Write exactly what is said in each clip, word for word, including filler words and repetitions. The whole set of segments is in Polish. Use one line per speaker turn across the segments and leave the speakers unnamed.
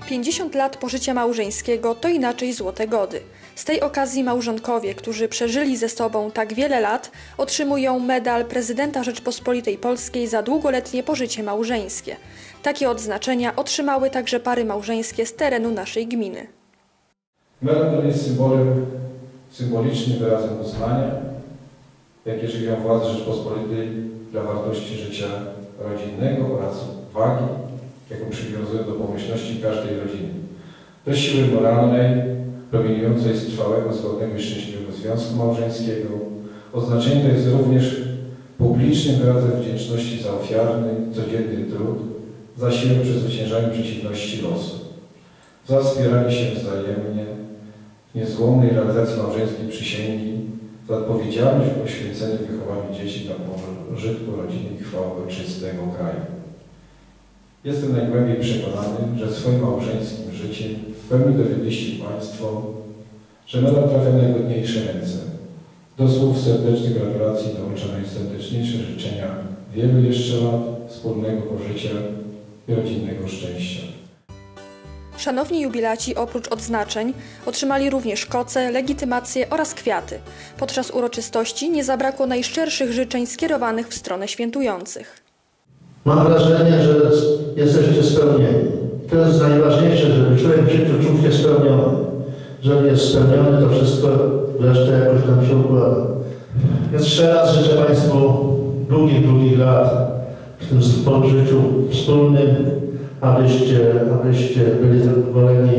pięćdziesiąt lat pożycia małżeńskiego to inaczej złote gody. Z tej okazji małżonkowie, którzy przeżyli ze sobą tak wiele lat, otrzymują medal prezydenta Rzeczpospolitej Polskiej za długoletnie pożycie małżeńskie. Takie odznaczenia otrzymały także pary małżeńskie z terenu naszej gminy.
Medal ten jest symbolem, symbolicznym wyrazem uznania, jakie żywią władze Rzeczpospolitej dla wartości życia rodzinnego oraz wagi, jaką przywiązują do pomyślności każdej rodziny. Do siły moralnej, promieniującej z trwałego, zgodnego i szczęśliwego związku małżeńskiego. Oznaczenie to jest również publicznym wyrazem wdzięczności za ofiarny, codzienny trud, za siłę przezwyciężania przeciwności losu, za wspieranie się wzajemnie w niezłomnej realizacji małżeńskiej przysięgi, za odpowiedzialność w poświęceniu wychowaniu dzieci dla pożytku rodziny i chwały ojczystego kraju. Jestem najgłębiej przekonany, że swoim małżeńskim życiem w pełni dowiedliście Państwo, że medal trafia w najgodniejsze ręce. Do słów serdecznych gratulacji dołączam najserdeczniejsze życzenia wielu jeszcze lat, wspólnego pożycia i rodzinnego szczęścia.
Szanowni jubilaci oprócz odznaczeń otrzymali również koce, legitymacje oraz kwiaty. Podczas uroczystości nie zabrakło najszczerszych życzeń skierowanych w stronę świętujących.
Mam wrażenie, że jesteście spełnieni. To jest najważniejsze, żeby człowiek w życiu czuł się spełniony. Jeżeli jest spełniony, to wszystko resztę jakoś nam się układa. Jeszcze raz życzę Państwu długich, długich lat w tym życiu wspólnym, abyście, abyście byli zadowoleni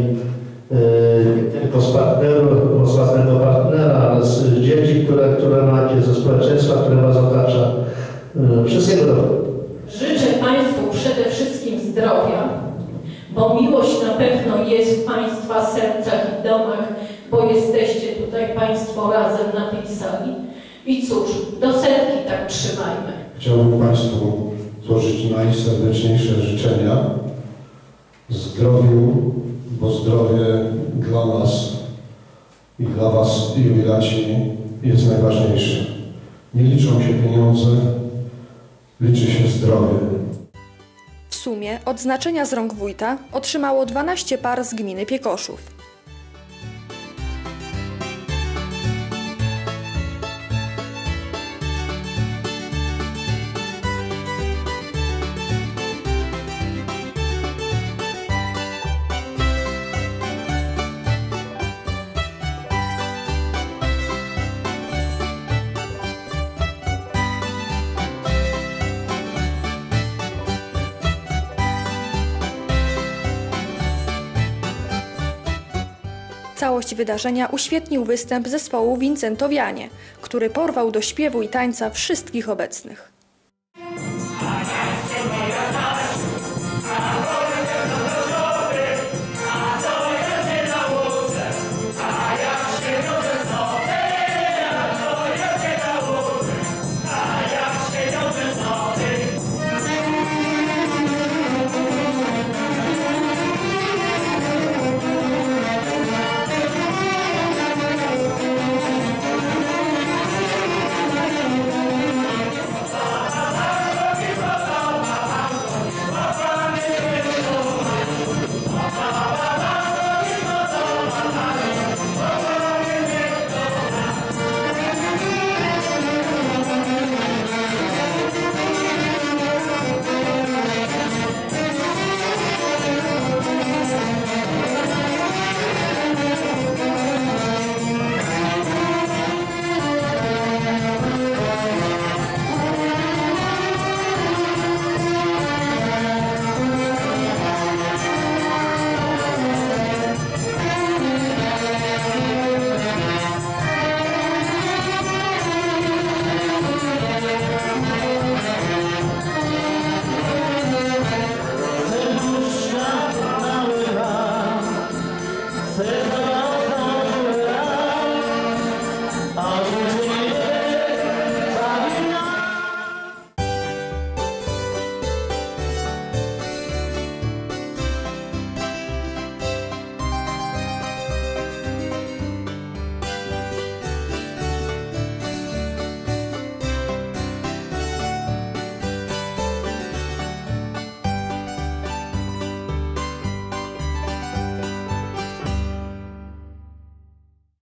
nie tylko z partnerów, z własnego partnera, ale z dzieci, które, które macie, ze społeczeństwa, które Was otacza. Wszystkiego dobrego.
Życzę Państwu przede wszystkim zdrowia, bo miłość na pewno jest w Państwa sercach i domach, bo jesteście tutaj Państwo razem na tej sali. I cóż, do setki tak trzymajmy.
Chciałbym Państwu złożyć najserdeczniejsze życzenia zdrowiu, bo zdrowie dla nas i dla Was, jubilaci, jest najważniejsze. Nie liczą się pieniądze, liczy się zdrowie.
W sumie odznaczenia z rąk wójta otrzymało dwanaście par z gminy Piekoszów. Całość wydarzenia uświetnił występ zespołu Wincentowianie, który porwał do śpiewu i tańca wszystkich obecnych.